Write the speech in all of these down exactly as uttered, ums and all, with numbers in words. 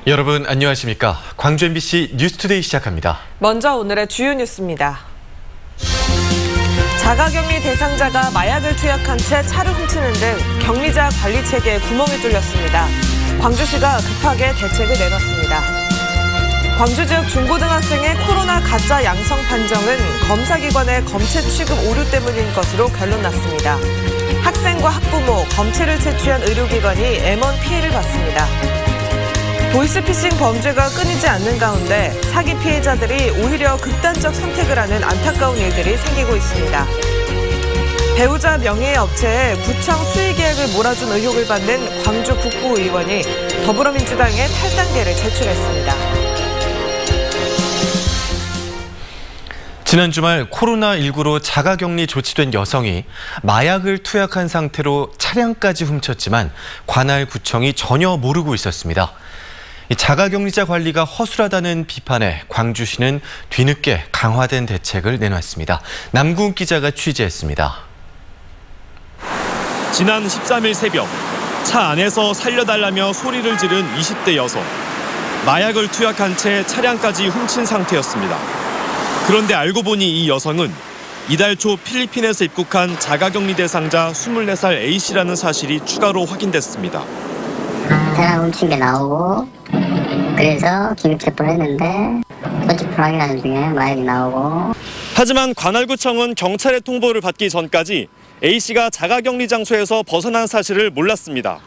여러분 안녕하십니까? 광주 엠비씨 뉴스투데이 시작합니다. 먼저 오늘의 주요 뉴스입니다. 자가격리 대상자가 마약을 투약한 채 차를 훔치는 등 격리자 관리 체계에 구멍이 뚫렸습니다. 광주시가 급하게 대책을 내놨습니다. 광주 지역 중고등학생의 코로나 가짜 양성 판정은 검사기관의 검체 취급 오류 때문인 것으로 결론났습니다. 학생과 학부모, 검체를 채취한 의료기관이 엠원 피해를 봤습니다. 보이스피싱 범죄가 끊이지 않는 가운데 사기 피해자들이 오히려 극단적 선택을 하는 안타까운 일들이 생기고 있습니다. 배우자 명의의 업체에 구청 수의계약을 몰아준 의혹을 받는 광주 북부의원이 더불어민주당에 팔 단계를 제출했습니다. 지난 주말 코로나십구로 자가격리 조치된 여성이 마약을 투약한 상태로 차량까지 훔쳤지만 관할 구청이 전혀 모르고 있었습니다. 자가격리자 관리가 허술하다는 비판에 광주시는 뒤늦게 강화된 대책을 내놨습니다. 남궁 기자가 취재했습니다. 지난 십삼 일 새벽 차 안에서 살려달라며 소리를 지른 이십 대 여성. 마약을 투약한 채 차량까지 훔친 상태였습니다. 그런데 알고 보니 이 여성은 이달 초 필리핀에서 입국한 자가격리 대상자 스물네 살 A씨라는 사실이 추가로 확인됐습니다. 차량 훔친 게 나오고 그래서 긴급 체포를 했는데 소지품 확인하는 중에 마약이 나오고. 하지만 관할구청은 경찰의 통보를 받기 전까지 A씨가 자가격리 장소에서 벗어난 사실을 몰랐습니다.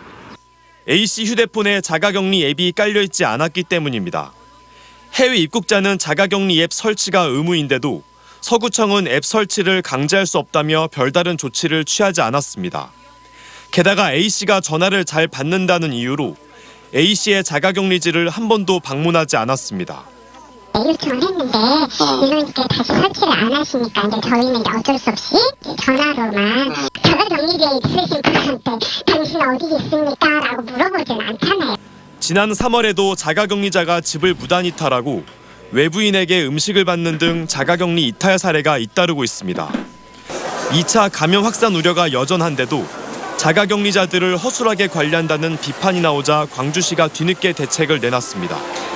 A씨 휴대폰에 자가격리 앱이 깔려있지 않았기 때문입니다. 해외 입국자는 자가격리 앱 설치가 의무인데도 서구청은 앱 설치를 강제할 수 없다며 별다른 조치를 취하지 않았습니다. 게다가 A씨가 전화를 잘 받는다는 이유로 A씨의 자가격리지를 한 번도 방문하지 않았습니다. 요청을 했는데 이건 이제 다시 설치를 안 하시니까 이제 저희는 이제 어쩔 수 없이 전화로만 자가격리지에 있으신 분한테 당신 어디 있습니까? 라고 물어보진 않잖아요. 지난 삼월에도 자가격리자가 집을 무단 이탈하고 외부인에게 음식을 받는 등 자가격리 이탈 사례가 잇따르고 있습니다. 이 차 감염 확산 우려가 여전한데도 자가격리자들을 허술하게 관리한다는 비판이 나오자 광주시가 뒤늦게 대책을 내놨습니다.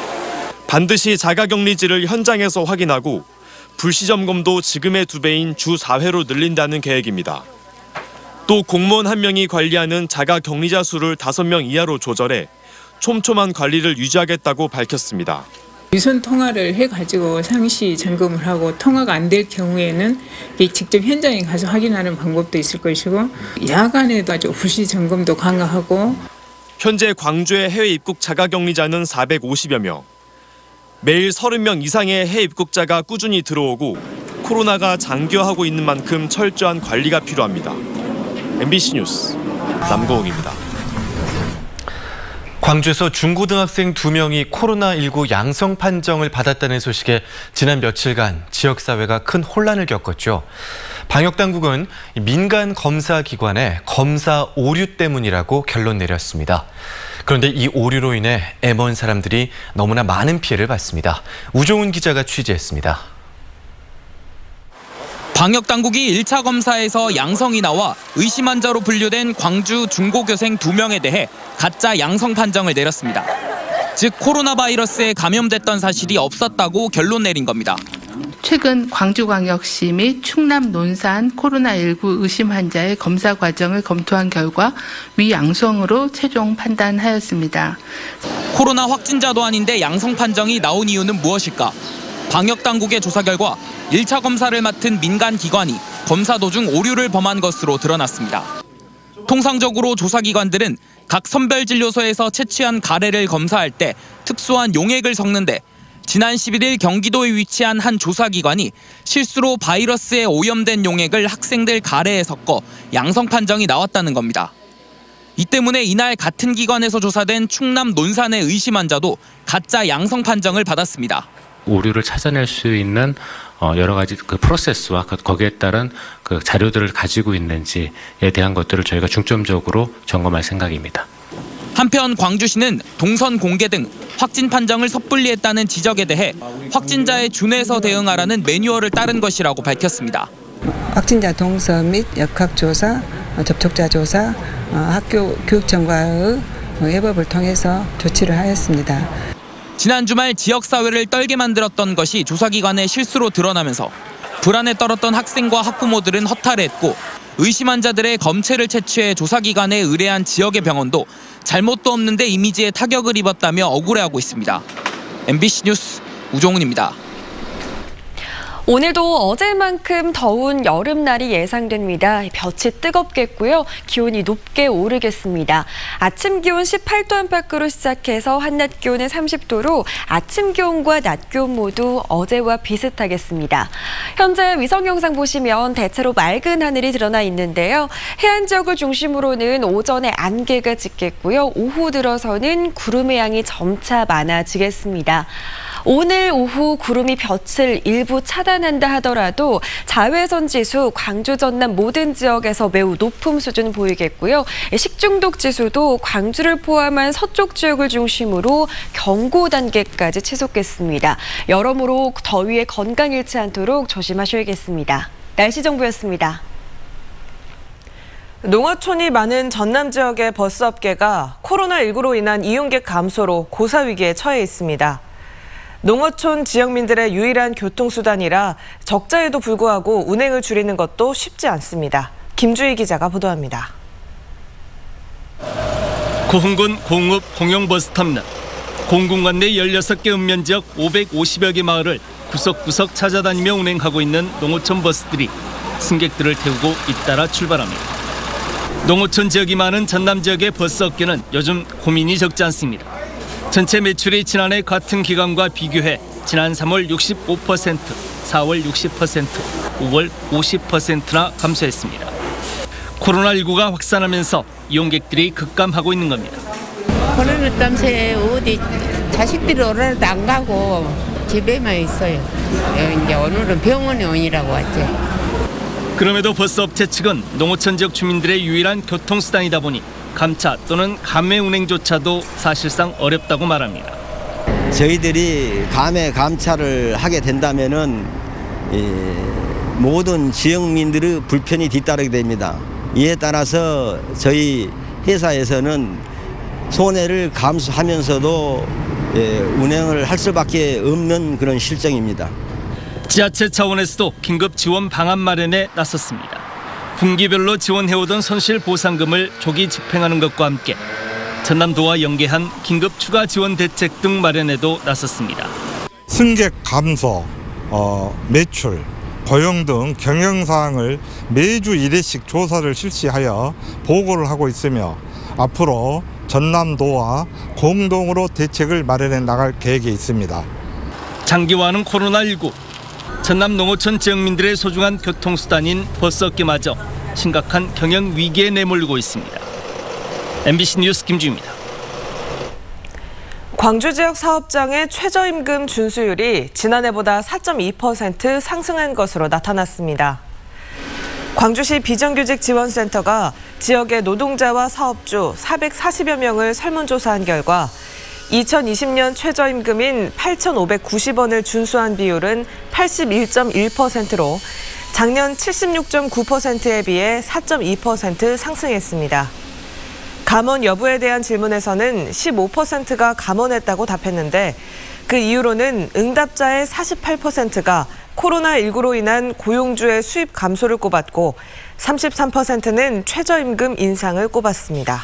반드시 자가격리지를 현장에서 확인하고 불시 점검도 지금의 두 배인 주 사 회로 늘린다는 계획입니다. 또 공무원 한 명이 관리하는 자가격리자 수를 다섯 명 이하로 조절해 촘촘한 관리를 유지하겠다고 밝혔습니다. 유선 통화를 해가지고 상시 점검을 하고 통화가 안 될 경우에는 직접 현장에 가서 확인하는 방법도 있을 것이고 야간에도 아주 불시 점검도 강화하고. 현재 광주의 해외 입국 자가격리자는 사백오십여 명. 매일 서른 명 이상의 해외 입국자가 꾸준히 들어오고 코로나가 장기화하고 있는 만큼 철저한 관리가 필요합니다. 엠비씨 뉴스 남고웅입니다. 광주에서 중고등학생 두 명이 코로나십구 양성 판정을 받았다는 소식에 지난 며칠간 지역사회가 큰 혼란을 겪었죠. 방역당국은 민간 검사기관의 검사 오류 때문이라고 결론 내렸습니다. 그런데 이 오류로 인해 엠원 사람들이 너무나 많은 피해를 봤습니다. 우종훈 기자가 취재했습니다. 방역당국이 일 차 검사에서 양성이 나와 의심 환자로 분류된 광주 중고교생 두 명에 대해 가짜 양성 판정을 내렸습니다. 즉 코로나 바이러스에 감염됐던 사실이 없었다고 결론 내린 겁니다. 최근 광주광역시 및 충남 논산 코로나십구 의심 환자의 검사 과정을 검토한 결과 위양성으로 최종 판단하였습니다. 코로나 확진자도 아닌데 양성 판정이 나온 이유는 무엇일까? 방역당국의 조사 결과 일 차 검사를 맡은 민간 기관이 검사 도중 오류를 범한 것으로 드러났습니다. 통상적으로 조사기관들은 각 선별진료소에서 채취한 가래를 검사할 때 특수한 용액을 섞는데 지난 십일 일 경기도에 위치한 한 조사기관이 실수로 바이러스에 오염된 용액을 학생들 가래에 섞어 양성 판정이 나왔다는 겁니다. 이 때문에 이날 같은 기관에서 조사된 충남 논산의 의심 환자도 가짜 양성 판정을 받았습니다. 오류를 찾아낼 수 있는 여러 가지 그 프로세스와 거기에 따른 그 자료들을 가지고 있는지에 대한 것들을 저희가 중점적으로 점검할 생각입니다. 한편 광주시는 동선 공개 등 확진 판정을 섣불리 했다는 지적에 대해 확진자에 준해서 대응하라는 매뉴얼을 따른 것이라고 밝혔습니다. 확진자 동선 및 역학조사, 접촉자 조사, 학교 교육청과의 회법을 통해서 조치를 하였습니다. 지난 주말 지역사회를 떨게 만들었던 것이 조사기관의 실수로 드러나면서 불안에 떨었던 학생과 학부모들은 허탈해했고 의심 환자들의 검체를 채취해 조사기관에 의뢰한 지역의 병원도 잘못도 없는데 이미지에 타격을 입었다며 억울해하고 있습니다. 엠비씨 뉴스 우종훈입니다. 오늘도 어제만큼 더운 여름날이 예상됩니다. 볕이 뜨겁겠고요. 기온이 높게 오르겠습니다. 아침 기온 십팔 도 안팎으로 시작해서 한낮 기온은 삼십 도로 아침 기온과 낮 기온 모두 어제와 비슷하겠습니다. 현재 위성 영상 보시면 대체로 맑은 하늘이 드러나 있는데요. 해안 지역을 중심으로는 오전에 안개가 짙겠고요. 오후 들어서는 구름의 양이 점차 많아지겠습니다. 오늘 오후 구름이 볕을 일부 차단한다 하더라도 자외선 지수 광주 전남 모든 지역에서 매우 높은 수준 보이겠고요. 식중독 지수도 광주를 포함한 서쪽 지역을 중심으로 경고 단계까지 치솟겠습니다. 여러모로 더위에 건강 잃지 않도록 조심하셔야겠습니다. 날씨 정보였습니다. 농어촌이 많은 전남 지역의 버스업계가 코로나십구로 인한 이용객 감소로 고사 위기에 처해 있습니다. 농어촌 지역민들의 유일한 교통수단이라 적자에도 불구하고 운행을 줄이는 것도 쉽지 않습니다. 김주희 기자가 보도합니다. 고흥군 공읍 공영버스터미널. 공군관 내 열여섯 개 읍면지역 오백오십여 개 마을을 구석구석 찾아다니며 운행하고 있는 농어촌 버스들이 승객들을 태우고 잇따라 출발합니다. 농어촌 지역이 많은 전남 지역의 버스업계는 요즘 고민이 적지 않습니다. 전체 매출이 지난해 같은 기간과 비교해 지난 삼월 육십오 퍼센트, 사월 육십 퍼센트, 오월 오십 퍼센트나 감소했습니다. 코로나십구가 확산하면서 이용객들이 급감하고 있는 겁니다. 코로나 때문에 어디 자식들이 오라도 안 가고 집에만 있어요. 이제 오늘은 병원에 오니라고 왔지. 그럼에도 버스업체 측은 농어촌 지역 주민들의 유일한 교통수단이다 보니 감차 또는 감매 운행조차도 사실상 어렵다고 말합니다. 저희들이 감매 감차를 하게 된다면은 모든 지역민들의 불편이 뒤따르게 됩니다. 이에 따라서 저희 회사에서는 손해를 감수하면서도 운행을 할 수밖에 없는 그런 실정입니다. 지자체 차원에서도 긴급 지원 방안 마련에 나섰습니다. 분기별로 지원해오던 손실보상금을 조기 집행하는 것과 함께 전남도와 연계한 긴급 추가 지원 대책 등 마련에도 나섰습니다. 승객 감소, 어, 매출, 고용 등 경영사항을 매주 일 회씩 조사를 실시하여 보고를 하고 있으며 앞으로 전남도와 공동으로 대책을 마련해 나갈 계획이 있습니다. 장기화하는 코로나십구. 전남 농어촌 지역민들의 소중한 교통수단인 버스업계마저 심각한 경영 위기에 내몰리고 있습니다. 엠비씨 뉴스 김주희입니다. 광주 지역 사업장의 최저임금 준수율이 지난해보다 사 점 이 퍼센트 상승한 것으로 나타났습니다. 광주시 비정규직 지원센터가 지역의 노동자와 사업주 사백사십여 명을 설문조사한 결과 이천이십 년 최저임금인 팔천오백구십 원을 준수한 비율은 팔십일 점 일 퍼센트로 작년 칠십육 점 구 퍼센트에 비해 사 점 이 퍼센트 상승했습니다. 감원 여부에 대한 질문에서는 십오 퍼센트가 감원했다고 답했는데 그 이유로는 응답자의 사십팔 퍼센트가 코로나십구로 인한 고용주의 수입 감소를 꼽았고 삼십삼 퍼센트는 최저임금 인상을 꼽았습니다.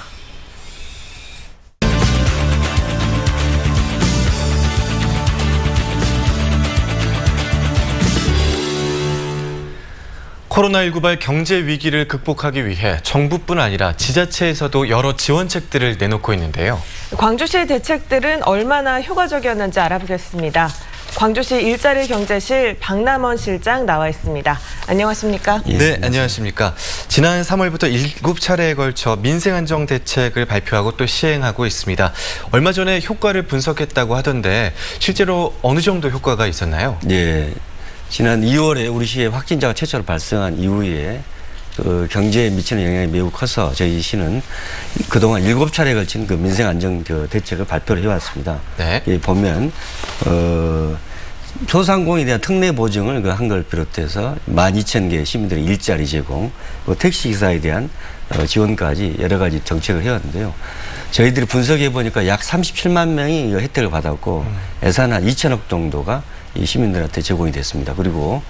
코로나십구발 경제 위기를 극복하기 위해 정부뿐 아니라 지자체에서도 여러 지원책들을 내놓고 있는데요. 광주시의 대책들은 얼마나 효과적이었는지 알아보겠습니다. 광주시 일자리 경제실 박남원 실장 나와 있습니다. 안녕하십니까? 네, 안녕하십니까? 지난 삼월부터 일곱 차례에 걸쳐 민생안정 대책을 발표하고 또 시행하고 있습니다. 얼마 전에 효과를 분석했다고 하던데 실제로 어느 정도 효과가 있었나요? 네. 지난 이월에 우리 시에 확진자가 최초로 발생한 이후에 그 경제에 미치는 영향이 매우 커서 저희 시는 그동안 일곱 차례에 걸친 그 민생 안정 그 대책을 발표를 해왔습니다. 네. 이 보면 어, 소상공인에 대한 특례 보증을 그 한 걸 비롯해서 만 이천 개 시민들의 일자리 제공, 또 택시 기사에 대한 지원까지 여러 가지 정책을 해왔는데요. 저희들이 분석해 보니까 약 삼십칠만 명이 혜택을 받았고 예산 한 이천억 정도가 이 시민들한테 제공이 됐습니다. 그리고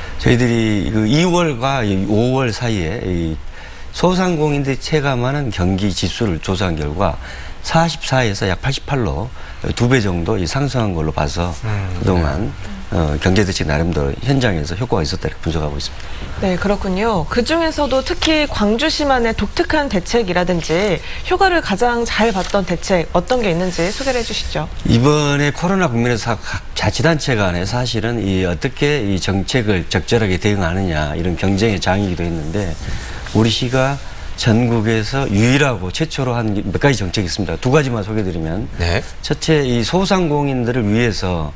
저희들이 그 이월과 오월 사이에 이 소상공인들이 체감하는 경기 지수를 조사한 결과 사십사에서 약 팔십팔로 두 배 정도 상승한 걸로 봐서 음, 그동안 네. 어, 경제대책 나름대로 현장에서 효과가 있었다 이렇게 분석하고 있습니다. 네, 그렇군요. 그중에서도 특히 광주시만의 독특한 대책이라든지 효과를 가장 잘 봤던 대책 어떤 게 있는지 소개를 해주시죠. 이번에 코로나 국면에서 각 자치단체 간에 사실은 이 어떻게 이 정책을 적절하게 대응하느냐 이런 경쟁의 장이기도 했는데 우리 시가 전국에서 유일하고 최초로 한 몇 가지 정책이 있습니다. 두 가지만 소개드리면 네. 첫째 이 소상공인들을 위해서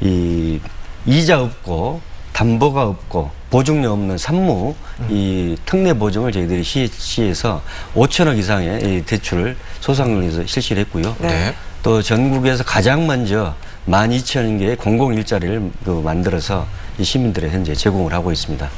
이 이자 없고 담보가 없고 보증료 없는 산무 음. 이 특례 보증을 저희들이 시, 시에서 오천억 이상의 이 대출을 소상공인에서 실시를 했고요. 네. 또 전국에서 가장 먼저 만 이천 개의 공공일자리를 그 만들어서 이 시민들의 현재 제공을 하고 있습니다.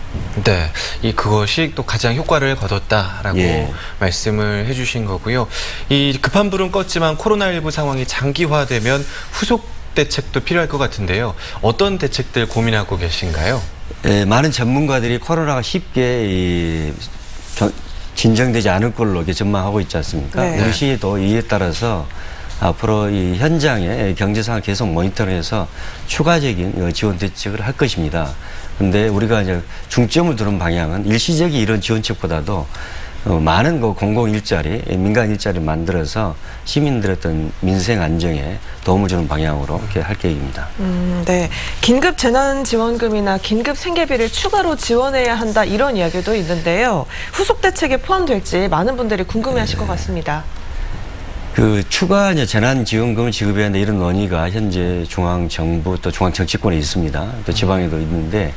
네, 이 그것이 또 가장 효과를 거뒀다라고 예. 말씀을 해주신 거고요. 이 급한 불은 껐지만 코로나십구 상황이 장기화되면 후속 대책도 필요할 것 같은데요. 어떤 대책들 고민하고 계신가요? 예, 많은 전문가들이 코로나가 쉽게 이, 겨, 진정되지 않을 걸로 이렇게 전망하고 있지 않습니까? 네. 우리 시도 이에 따라서 앞으로 이 현장의 경제 상황을 계속 모니터링해서 추가적인 지원 대책을 할 것입니다. 근데 우리가 이제 중점을 두는 방향은 일시적인 이런 지원책보다도 어, 많은 그 공공 일자리, 민간 일자리를 만들어서 시민들의 어떤 민생 안정에 도움을 주는 방향으로 이렇게 할 계획입니다. 음, 네. 긴급 재난지원금이나 긴급 생계비를 추가로 지원해야 한다 이런 이야기도 있는데요. 후속 대책에 포함될지 많은 분들이 궁금해하실 네. 것 같습니다. 그 추가 재난지원금을 지급해야 한다 이런 논의가 현재 중앙정부 또 중앙정치권에 있습니다. 또 지방에도 있는데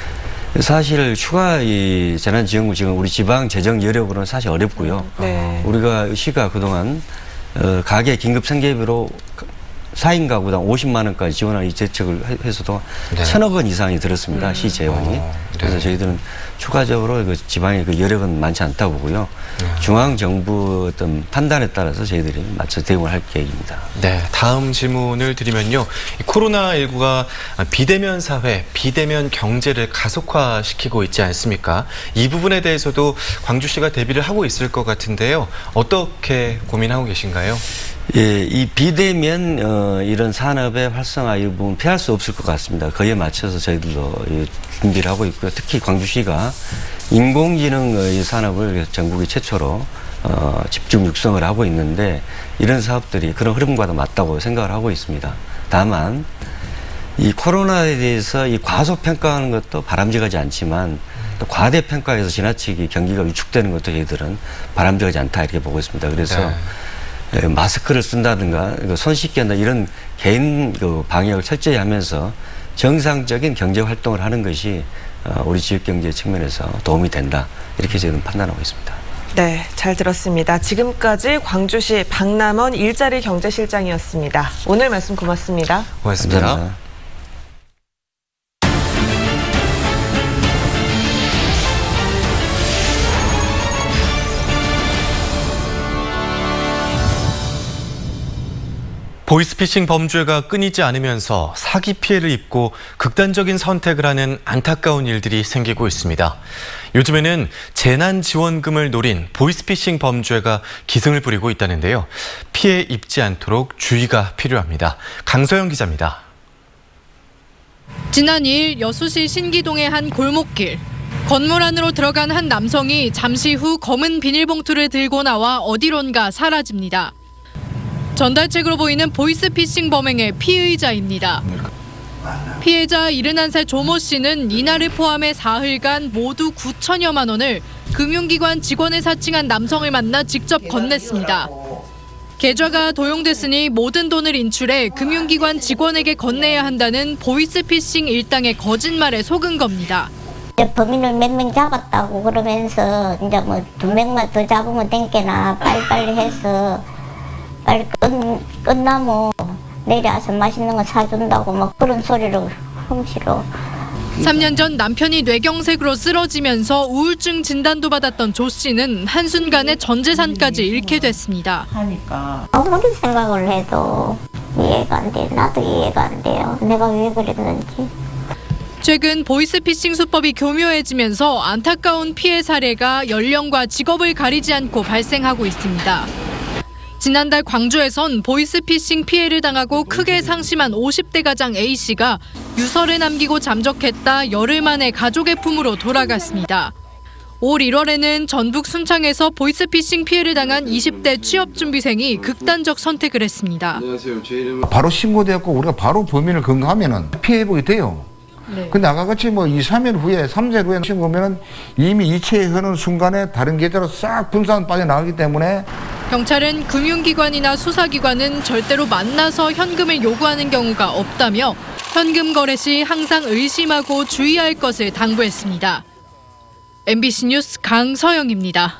사실 추가 이 재난지원금 지금 우리 지방 재정 여력으로는 사실 어렵고요. 네. 우리가 시가 그동안 어, 가계 긴급 생계비로 사 인 가구당 오십만 원까지 지원하는 이 대책을 해서도 네. 천억 원 이상이 들었습니다. 음. 시 재원이. 어, 네. 그래서 저희들은 추가적으로 그 지방의 그 여력은 많지 않다고 보고요. 네. 중앙정부 어떤 판단에 따라서 저희들이 맞춰 대응을 할 계획입니다. 네, 다음 질문을 드리면요. 코로나십구가 비대면 사회, 비대면 경제를 가속화시키고 있지 않습니까? 이 부분에 대해서도 광주시가 대비를 하고 있을 것 같은데요. 어떻게 고민하고 계신가요? 예, 이 비대면 어, 이런 산업의 활성화 이 부분 피할 수 없을 것 같습니다. 그에 맞춰서 저희들도 예, 준비를 하고 있고요. 특히 광주시가 인공지능 의 산업을 전국이 최초로 어, 집중 육성을 하고 있는데 이런 사업들이 그런 흐름과도 맞다고 생각을 하고 있습니다. 다만 이 코로나에 대해서 이 과소평가하는 것도 바람직하지 않지만 또 과대평가해서 지나치게 경기가 위축되는 것도 저희들은 바람직하지 않다 이렇게 보고 있습니다. 그래서 네. 마스크를 쓴다든가 손 씻기 한다 이런 개인 그 방역을 철저히 하면서 정상적인 경제 활동을 하는 것이 우리 지역 경제 측면에서 도움이 된다 이렇게 저희는 판단하고 있습니다. 네, 잘 들었습니다. 지금까지 광주시 박남원 일자리 경제실장이었습니다. 오늘 말씀 고맙습니다. 고맙습니다. 감사합니다. 보이스피싱 범죄가 끊이지 않으면서 사기 피해를 입고 극단적인 선택을 하는 안타까운 일들이 생기고 있습니다. 요즘에는 재난지원금을 노린 보이스피싱 범죄가 기승을 부리고 있다는데요. 피해 입지 않도록 주의가 필요합니다. 강서영 기자입니다. 지난 이 일 여수시 신기동의 한 골목길. 건물 안으로 들어간 한 남성이 잠시 후 검은 비닐봉투를 들고 나와 어디론가 사라집니다. 전달책으로 보이는 보이스피싱 범행의 피의자입니다. 피해자 일흔한 살 조모 씨는 이날을 포함해 사흘간 모두 구천여만 원을 금융기관 직원을 사칭한 남성을 만나 직접 건넸습니다. 계좌가 도용됐으니 모든 돈을 인출해 금융기관 직원에게 건네야 한다는 보이스피싱 일당의 거짓말에 속은 겁니다. 이제 범인을 몇 명 잡았다고 그러면서 이제 뭐 두 명만 더 잡으면 되겠나 빨리빨리 해서 빨리 끝, 끝나면 내려와서 맛있는 거 사준다고 막 그런 소리를 흠시로 삼 년 전 남편이 뇌경색으로 쓰러지면서 우울증 진단도 받았던 조 씨는 한순간에 전 재산까지 잃게 됐습니다. 아무리 생각을 해도 이해가 안 돼. 나도 이해가 안 돼요. 내가 왜 그랬는지. 최근 보이스피싱 수법이 교묘해지면서 안타까운 피해 사례가 연령과 직업을 가리지 않고 발생하고 있습니다. 지난달 광주에선 보이스피싱 피해를 당하고 크게 상심한 오십 대 가장 A씨가 유서를 남기고 잠적했다 열흘 만에 가족의 품으로 돌아갔습니다. 올 일월에는 전북 순창에서 보이스피싱 피해를 당한 이십 대 취업준비생이 극단적 선택을 했습니다. 안녕하세요. 제 이름은 바로 신고되었고 우리가 바로 범인을 검거하면 피해 회복이 돼요. 네. 근데 아까 같이 뭐 이, 삼 일 후에, 삼 일 후에 신고하면 이미 이체하는 순간에 다른 계좌로 싹 분산 빠져나가기 때문에 경찰은 금융기관이나 수사기관은 절대로 만나서 현금을 요구하는 경우가 없다며 현금 거래 시 항상 의심하고 주의할 것을 당부했습니다. 엠비씨 뉴스 강서영입니다.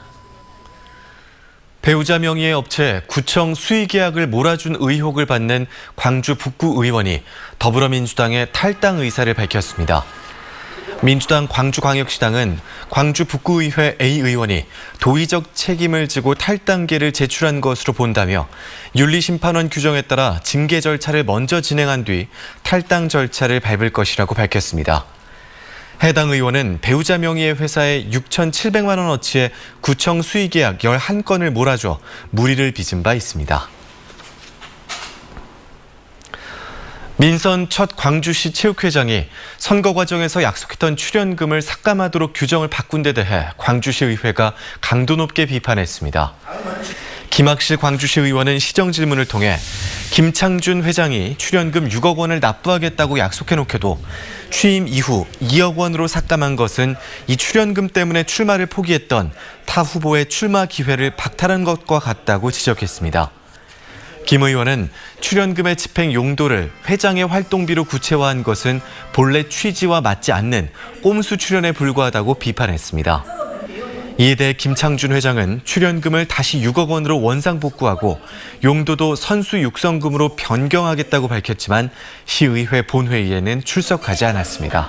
배우자 명의의 업체 구청 수의계약을 몰아준 의혹을 받는 광주 북구 의원이 더불어민주당의 탈당 의사를 밝혔습니다. 민주당 광주광역시당은 광주 북구의회 A 의원이 도의적 책임을 지고 탈당계를 제출한 것으로 본다며 윤리심판원 규정에 따라 징계 절차를 먼저 진행한 뒤 탈당 절차를 밟을 것이라고 밝혔습니다. 해당 의원은 배우자 명의의 회사에 육천칠백만 원어치의 구청 수의계약 열한 건을 몰아줘 물의를 빚은 바 있습니다. 민선 첫 광주시 체육회장이 선거 과정에서 약속했던 출연금을 삭감하도록 규정을 바꾼 데 대해 광주시 의회가 강도 높게 비판했습니다. 김학실 광주시 의원은 시정 질문을 통해 김창준 회장이 출연금 육억 원을 납부하겠다고 약속해놓고도 취임 이후 이억 원으로 삭감한 것은 이 출연금 때문에 출마를 포기했던 타 후보의 출마 기회를 박탈한 것과 같다고 지적했습니다. 김 의원은 출연금의 집행 용도를 회장의 활동비로 구체화한 것은 본래 취지와 맞지 않는 꼼수 출연에 불과하다고 비판했습니다. 이에 대해 김창준 회장은 출연금을 다시 육억 원으로 원상복구하고 용도도 선수 육성금으로 변경하겠다고 밝혔지만 시의회 본회의에는 출석하지 않았습니다.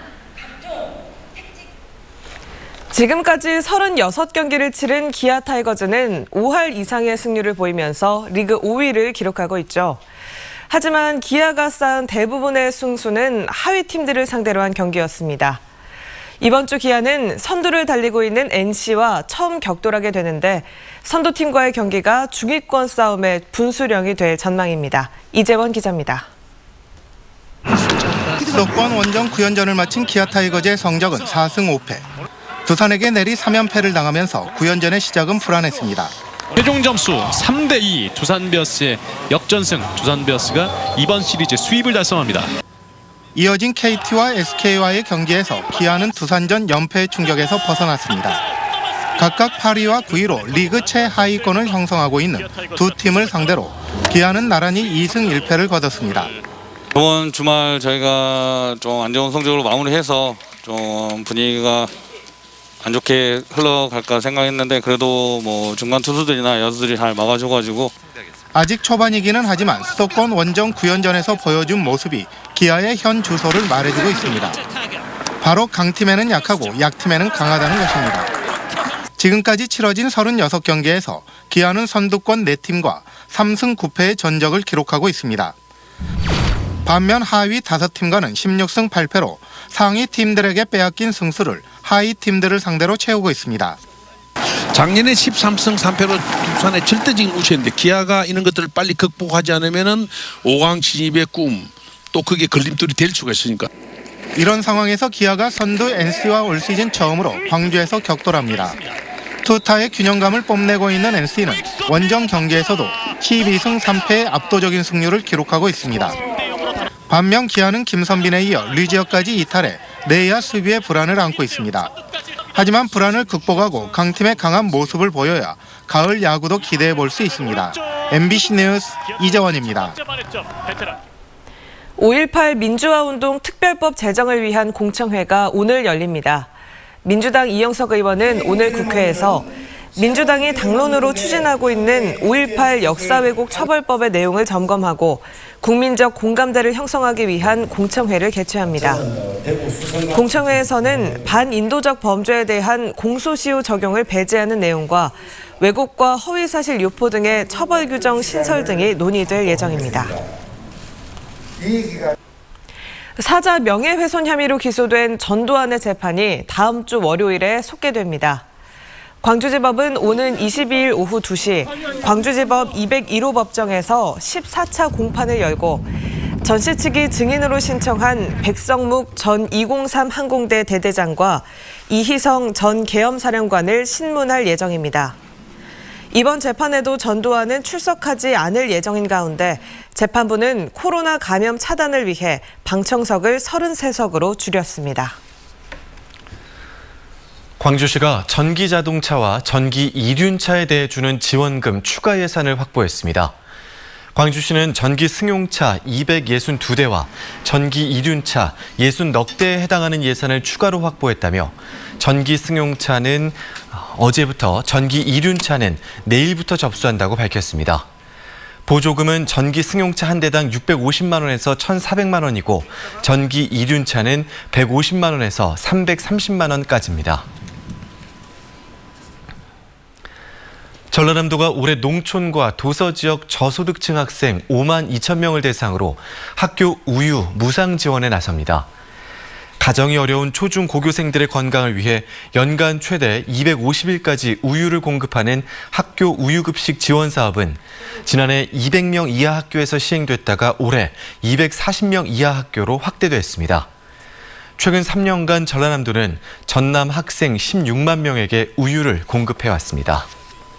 지금까지 서른여섯 경기를 치른 기아 타이거즈는 오 할 이상의 승률을 보이면서 리그 오 위를 기록하고 있죠. 하지만 기아가 쌓은 대부분의 승수는 하위 팀들을 상대로 한 경기였습니다. 이번 주 기아는 선두를 달리고 있는 엔씨와 처음 격돌하게 되는데 선두팀과의 경기가 중위권 싸움의 분수령이 될 전망입니다. 이재원 기자입니다. 수도권 원정 구 연전을 마친 기아 타이거즈의 성적은 사 승 오 패. 두산에게 내리 삼 연패를 당하면서 구 연전의 시작은 불안했습니다. 최종 점수 삼 대 이 두산 베어스의 역전승. 두산 베어스가 이번 시리즈 수입을 달성합니다. 이어진 케이티와 에스케이와의 경기에서 기아는 두산전 연패의 충격에서 벗어났습니다. 각각 팔 위와 구 위로 리그 최하위권을 형성하고 있는 두 팀을 상대로 기아는 나란히 이 승 일 패를 거뒀습니다. 이번 주말 저희가 좀 안 좋은 성적으로 마무리해서 좀 분위기가 안 좋게 흘러갈까 생각했는데 그래도 뭐 중간 투수들이나 여수들이 잘 막아줘가지고 아직 초반이기는 하지만 수도권 원정 구 연전에서 보여준 모습이 기아의 현 주소를 말해주고 있습니다. 바로 강팀에는 약하고 약팀에는 강하다는 것입니다. 지금까지 치러진 서른여섯 경기에서 기아는 선두권 네 팀과 삼 승 구 패의 전적을 기록하고 있습니다. 반면 하위 다섯 팀과는 십육 승 팔 패로 상위 팀들에게 빼앗긴 승수를 하위 팀들을 상대로 채우고 있습니다. 작년에 십삼 승 삼 패로 두산의 절대적인 우세인데 기아가 이런 것들을 빨리 극복하지 않으면 오 강 진입의 꿈, 또 그게 걸림돌이 될 수가 있으니까. 이런 상황에서 기아가 선두 엔씨와 올 시즌 처음으로 광주에서 격돌합니다. 투타의 균형감을 뽐내고 있는 엔씨는 원정 경기에서도 십이 승 삼 패의 압도적인 승률을 기록하고 있습니다. 반면 기아는 김선빈에 이어 류지혁까지 이탈해 내야 수비의 불안을 안고 있습니다. 하지만 불안을 극복하고 강팀의 강한 모습을 보여야 가을 야구도 기대해 볼 수 있습니다. 엠비씨 뉴스 이재원입니다. 오일팔 민주화운동 특별법 제정을 위한 공청회가 오늘 열립니다. 민주당 이영석 의원은 오늘 국회에서 민주당이 당론으로 추진하고 있는 오일팔 역사 왜곡 처벌법의 내용을 점검하고 국민적 공감대를 형성하기 위한 공청회를 개최합니다. 공청회에서는 반인도적 범죄에 대한 공소시효 적용을 배제하는 내용과 왜곡과 허위사실 유포 등의 처벌 규정 신설 등이 논의될 예정입니다. 사자 명예훼손 혐의로 기소된 전두환의 재판이 다음 주 월요일에 속개됩니다. 광주지법은 오는 이십이일 오후 두 시 광주지법 이백일 호 법정에서 십사 차 공판을 열고 전 씨 측이 증인으로 신청한 백성묵 전 이공삼 항공대 대대장과 이희성 전 계엄사령관을 신문할 예정입니다. 이번 재판에도 전두환은 출석하지 않을 예정인 가운데 재판부는 코로나 감염 차단을 위해 방청석을 서른세 석으로 줄였습니다. 광주시가 전기자동차와 전기 이륜차에 대해 주는 지원금 추가 예산을 확보했습니다. 광주시는 전기 승용차 이백육십이 대와 전기 이륜차 육십 대에 해당하는 예산을 추가로 확보했다며 전기 승용차는 어제부터, 전기 이륜차는 내일부터 접수한다고 밝혔습니다. 보조금은 전기 승용차 한 대당 육백오십만 원에서 천사백만 원이고 전기 이륜차는 백오십만 원에서 삼백삼십만 원까지입니다. 전라남도가 올해 농촌과 도서 지역 저소득층 학생 오만 이천 명을 대상으로 학교 우유 무상 지원에 나섭니다. 가정이 어려운 초중 고교생들의 건강을 위해 연간 최대 이백오십 일까지 우유를 공급하는 학교 우유급식 지원 사업은 지난해 이백 명 이하 학교에서 시행됐다가 올해 이백사십 명 이하 학교로 확대됐습니다. 최근 삼 년간 전라남도는 전남 학생 십육만 명에게 우유를 공급해왔습니다.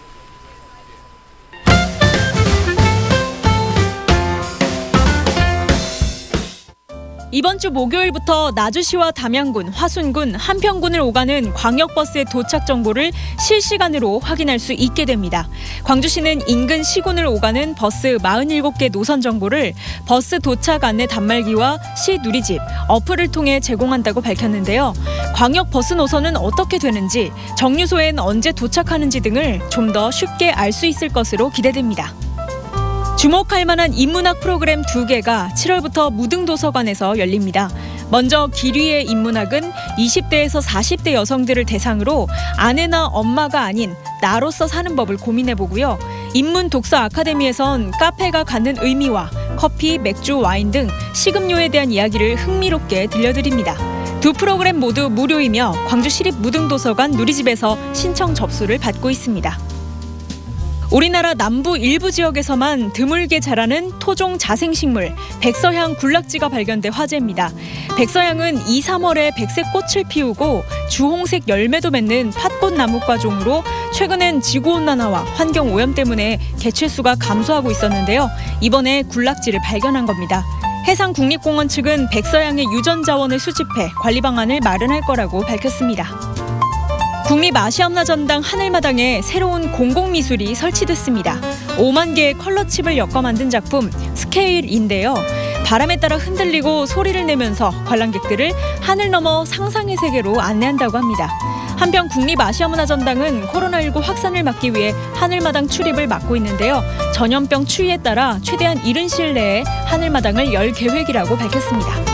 이번 주 목요일부터 나주시와 담양군, 화순군, 한평군을 오가는 광역버스의 도착 정보를 실시간으로 확인할 수 있게 됩니다. 광주시는 인근 시군을 오가는 버스 사십칠 개 노선 정보를 버스 도착 안내 단말기와 시 누리집, 어플을 통해 제공한다고 밝혔는데요. 광역버스 노선은 어떻게 되는지, 정류소엔 언제 도착하는지 등을 좀 더 쉽게 알 수 있을 것으로 기대됩니다. 주목할 만한 인문학 프로그램 두 개가 칠월부터 무등도서관에서 열립니다. 먼저 길위의 인문학은 이십 대에서 사십 대 여성들을 대상으로 아내나 엄마가 아닌 나로서 사는 법을 고민해보고요. 인문독서 아카데미에선 카페가 갖는 의미와 커피, 맥주, 와인 등 식음료에 대한 이야기를 흥미롭게 들려드립니다. 두 프로그램 모두 무료이며 광주시립무등도서관 누리집에서 신청 접수를 받고 있습니다. 우리나라 남부 일부 지역에서만 드물게 자라는 토종 자생식물 백서향 군락지가 발견돼 화제입니다. 백서향은 이, 삼월에 백색 꽃을 피우고 주홍색 열매도 맺는 팥꽃나무과 종으로 최근엔 지구온난화와 환경오염 때문에 개체수가 감소하고 있었는데요. 이번에 군락지를 발견한 겁니다. 해상국립공원 측은 백서향의 유전 자원을 수집해 관리 방안을 마련할 거라고 밝혔습니다. 국립아시아문화전당 하늘마당에 새로운 공공미술이 설치됐습니다. 오만 개의 컬러칩을 엮어 만든 작품 스케일인데요. 바람에 따라 흔들리고 소리를 내면서 관람객들을 하늘 너머 상상의 세계로 안내한다고 합니다. 한편 국립아시아문화전당은 코로나십구 확산을 막기 위해 하늘마당 출입을 막고 있는데요. 전염병 추이에 따라 최대한 이른 시일 내에 하늘마당을 열 계획이라고 밝혔습니다.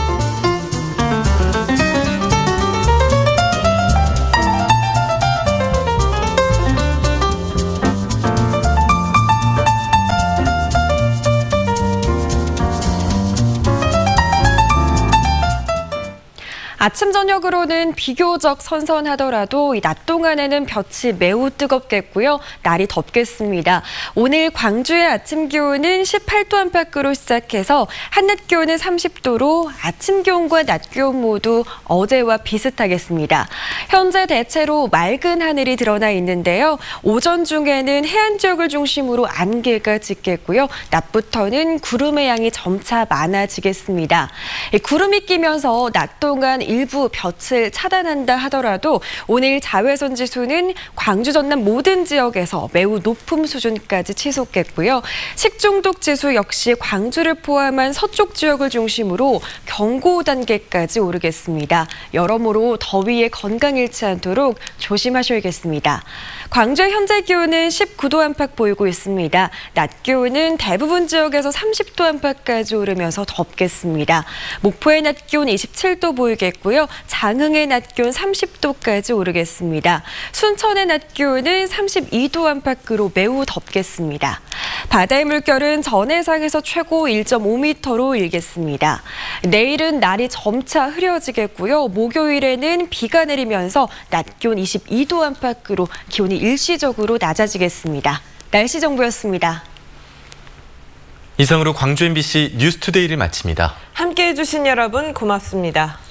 아침 저녁으로는 비교적 선선하더라도 이 낮 동안에는 볕이 매우 뜨겁겠고요. 날이 덥겠습니다. 오늘 광주의 아침 기온은 십팔 도 안팎으로 시작해서 한낮 기온은 삼십 도로 아침 기온과 낮 기온 모두 어제와 비슷하겠습니다. 현재 대체로 맑은 하늘이 드러나 있는데요. 오전 중에는 해안 지역을 중심으로 안개가 짙겠고요. 낮부터는 구름의 양이 점차 많아지겠습니다. 구름이 끼면서 낮 동안 일부 볕을 차단한다 하더라도 오늘 자외선 지수는 광주 전남 모든 지역에서 매우 높은 수준까지 치솟겠고요. 식중독 지수 역시 광주를 포함한 서쪽 지역을 중심으로 경고 단계까지 오르겠습니다. 여러모로 더위에 건강 잃지 않도록 조심하셔야겠습니다. 광주의 현재 기온은 십구 도 안팎 보이고 있습니다. 낮 기온은 대부분 지역에서 삼십 도 안팎까지 오르면서 덥겠습니다. 목포의 낮 기온 이십칠 도 보이겠고요. 장흥의 낮 기온 삼십 도까지 오르겠습니다. 순천의 낮 기온은 삼십이 도 안팎으로 매우 덥겠습니다. 바다의 물결은 전해상에서 최고 일 점 오 미터로 일겠습니다. 내일은 날이 점차 흐려지겠고요. 목요일에는 비가 내리면서 낮 기온 이십이 도 안팎으로 기온이 일시적으로 낮아지겠습니다. 날씨 정보였습니다. 이상으로 광주 엠비씨 뉴스투데이를 마칩니다. 함께해 주신 여러분 고맙습니다.